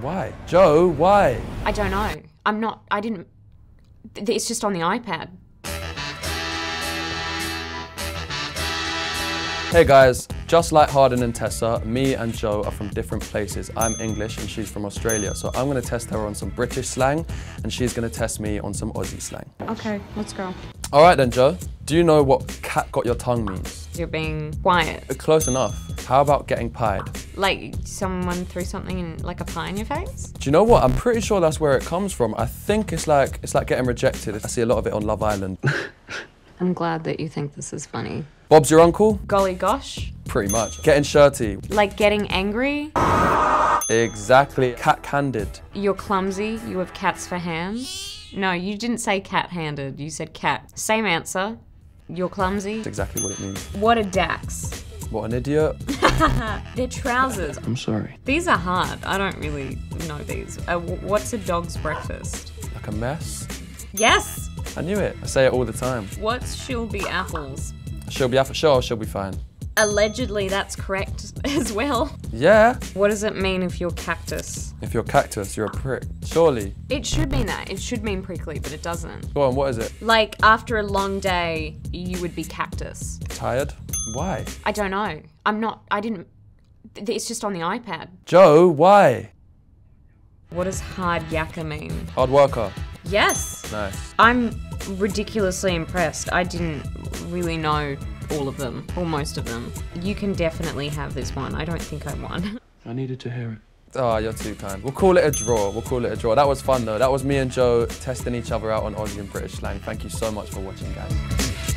Why? Joe, why? I don't know. I didn't, it's just on the iPad. Hey guys, just like Harden and Tessa, me and Joe are from different places. I'm English and she's from Australia, so I'm gonna test her on some British slang and she's gonna test me on some Aussie slang. Okay, let's go. All right then, Joe. Do you know what cat got your tongue means? You're being quiet. Close enough. How about getting pied? Like someone threw something in, like a pie in your face? Do you know what? I'm pretty sure that's where it comes from. I think it's like getting rejected. I see a lot of it on Love Island. I'm glad that you think this is funny. Bob's your uncle? Golly gosh. Pretty much. Getting shirty. Like getting angry? Exactly. Cat-handed. You're clumsy, you have cats for hands? No, you didn't say cat-handed, you said cat. Same answer. You're clumsy. That's exactly what it means. What are dacks? What an idiot. They're trousers. I'm sorry. These are hard. I don't really know these. What's a dog's breakfast? Like a mess? Yes! I knew it. I say it all the time. What's she'll be apples? She'll be after sure, she'll be fine. Allegedly, that's correct as well. Yeah. What does it mean if you're cactus? If you're cactus, you're a prick. Surely. It should mean that. It should mean prickly, but it doesn't. Go on, what is it? Like, after a long day, you would be cactus. Tired? Why? I don't know. It's just on the iPad. Joe, why? What does hard yakka mean? Hard worker. Yes. Nice. I'm ridiculously impressed. I didn't really know all of them, or most of them. You can definitely have this one. I don't think I won. I needed to hear it. Oh, you're too kind. We'll call it a draw. We'll call it a draw. That was fun though. That was me and Joe testing each other out on Aussie and British slang. Thank you so much for watching, guys.